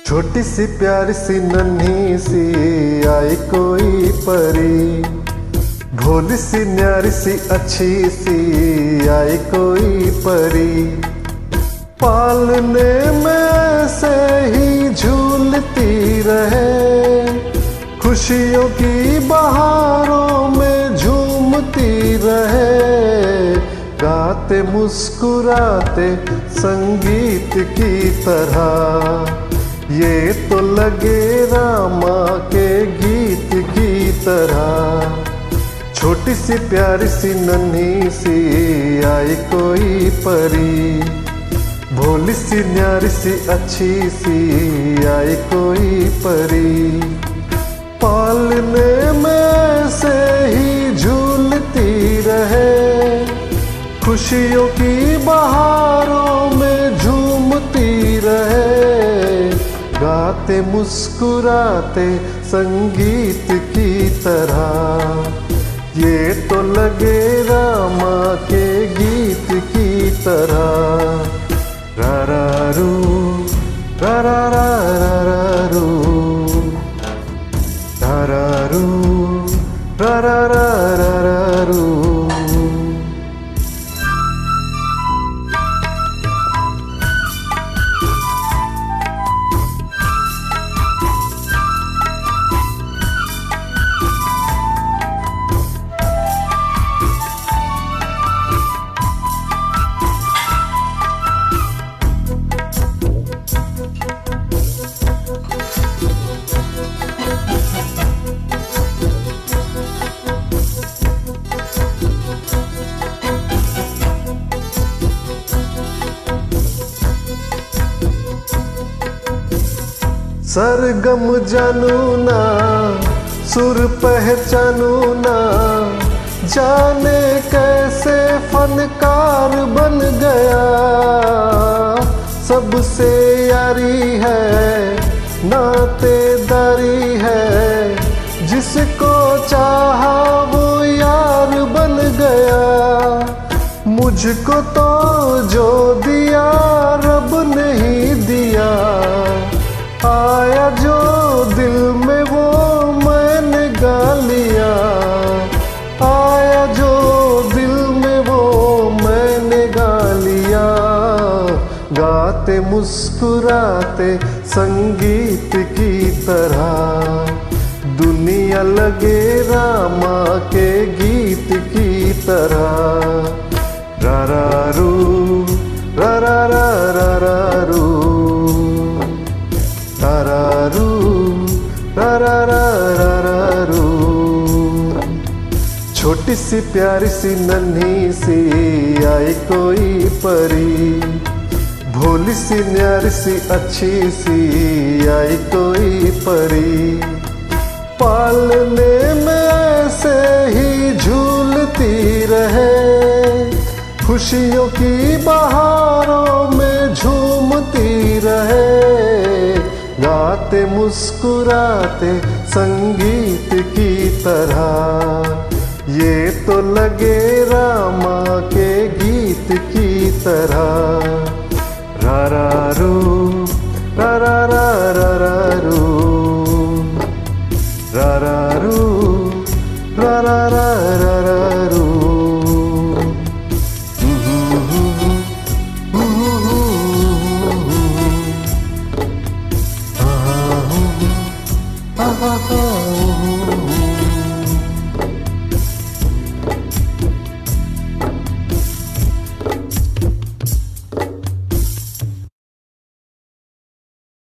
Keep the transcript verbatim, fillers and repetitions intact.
छोटी सी प्यारी सी नन्ही सी आई कोई परी, भोली सी न्यारी सी अच्छी सी आई कोई परी। पालने में से ही झूलती रहे, खुशियों की बहारों में झूमती रहे। गाते मुस्कुराते संगीत की तरह, ये तो लगे रामा के गीत की तरह। छोटी सी प्यारी सी नन्ही सी आई कोई परी, भोली सी न्यारी सी अच्छी सी आई कोई परी। पालने में से ही झूलती रहे, खुशियों की बहारों में झूमती रहे। गाते मुस्कुराते संगीत की तरह, ये तो लगे रामा के गीत की तरह। रारारू रारारारारू, रारारू रारारारारू। सरगम जानू ना, सुर पहचानू ना, जाने कैसे फनकार बन गया। सबसे यारी है, नातेदारी है, जिसको चाहा वो यार बन गया। मुझको तो जो दिया रब नहीं दिया, आया जो दिल में वो मैंने गा लिया। आया जो दिल में वो मैंने गा लिया। गाते मुस्कुराते संगीत की तरह, दुनिया लगे रामा के गीत की तरह। रारारू रारारारारू, रारारू रारारारारू। छोटी सी प्यारी सी नन्ही सी आई कोई परी, भोली सी न्यारी सी अच्छी सी आई कोई परी। पालने में से ही झूलती रहे, खुशियों की बहारों में झूमती रहे। गाते मुस्कुराते संगीत की तरह, ये तो लगे रामा के गीत की तरह।